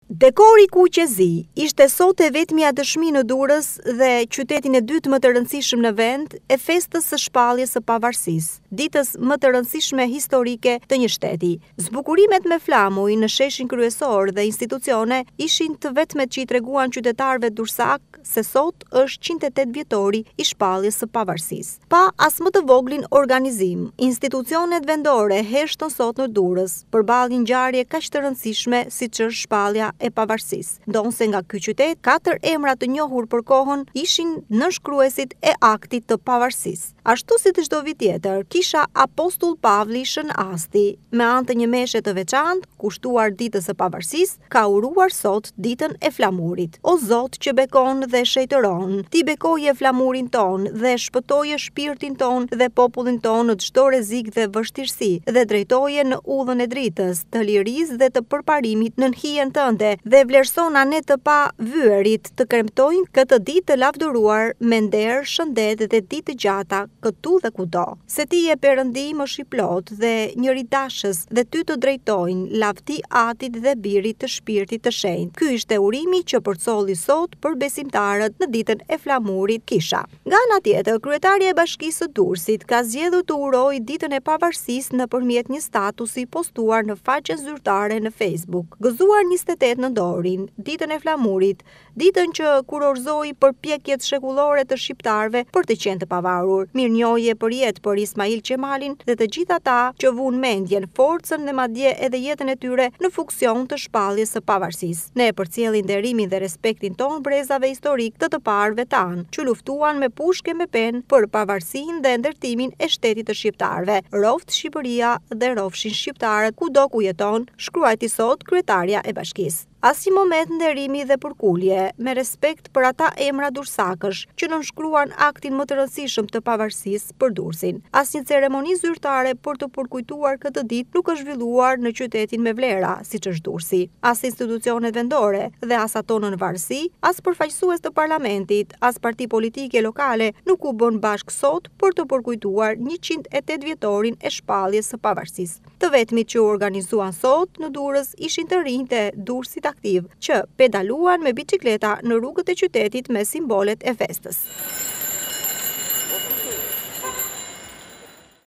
Dekori kuqezi ishte sot e vetmja dëshmi në Durrës dhe qytetin e dytë më të rëndësishëm në vend e festës së shpalljes së Pavarsisë, ditës më të rëndësishme historike të një shteti. Zbukurimet me flamuj në sheshin kryesor dhe institucione ishin të vetmet që i treguan qytetarëve durrësak se sot është 108 vjetori i shpalljes së Pavarsisë. Pa as më të voglin organizim, institucionet vendore heshtën sot në Durrës përballë një ngjarje kaq të rëndësishme siç është shpallja e Pavarsisë. Ndonse nga ky qytet, 4 emra të njohur për kohën ishin nënshkruesit e aktit të Pavarsisë. Ashtu si të çdo vit tjetër, kisha Apostull Pavli Shën Asti, me anë të një meshe të veçantë, kushtuar ditës së Pavarsisë, ka uruar sot ditën e flamurit. O Zot që bekon dhe shejtëron, ti bekoje flamurin ton dhe shpëtoje shpirtin ton dhe popullin ton në çdo rrezik dhe vështirësi dhe drejtoje në udhën e dritës, të lirisë dhe të përparimit në hijen tënde dhe vlerësona ne të pa vyerit të kremtojnë këtë ditë të lavdëruar me nder, shëndet dhe ditë të gjata këtu dhe kudo. Se ti je Perëndim është i plot dhe njëri dashës dhe ty të drejtojnë lavdi Atit dhe Birit të Shpirtit të Shenjtë. Ky ishte urimi që përcolli sot për besimtarët në ditën e flamurit kisha. Nga ana tjetër, kryetaria e Bashkisë së Durrësit ka zgjedhur të urojë ditën e Pavarsisë nëpërmjet një statusi postuar në faqen zyrtare në Facebook. Gëzuar 28 nëntorin, ditën e flamurit, ditën që kurorëzoi përpjekjet shekullore të shqiptarëve për të qenë të pavarur. Mirënjohje për jetë për Ismail Qemalin dhe të gjithë ata që vunë mendjen, forcën dhe madje edhe jetën e tyre në funksion të shpalljes së Pavarsisë. Ne përcjellim nderimin dhe respektin ton brezave historik të parëve tanë, që luftuan me pushke me pen për pavarësinë dhe ndërtimin e shtetit të shqiptarëve. Roft Shqipëria dhe rofshin shqiptarët kudo ku jeton, shkruajti sot kryetaria e Bashkisë. Asnjë moment nderimi dhe përkulje, me respekt për ata emra durrësakësh që nënshkruan aktin më të rëndësishëm të Pavarsisë për Durrësin. Asnjë ceremoni zyrtare për të përkujtuar këtë ditë nuk është zhvilluar në qytetin me vlera, siç është Durrësi. As institucionet vendore dhe as ato në varësi, as përfaqësues të parlamentit, as parti politike lokale nuk u bën bashkë sot për të përkujtuar 108 vjetorin e shpalljes së Pavarsisë. Të vetmit që u organizuan sot në Durrës ishin të rinjtë e Durrësit aktiv që pedaluan me bicikleta në rrugët e qytetit me simbolet e festës.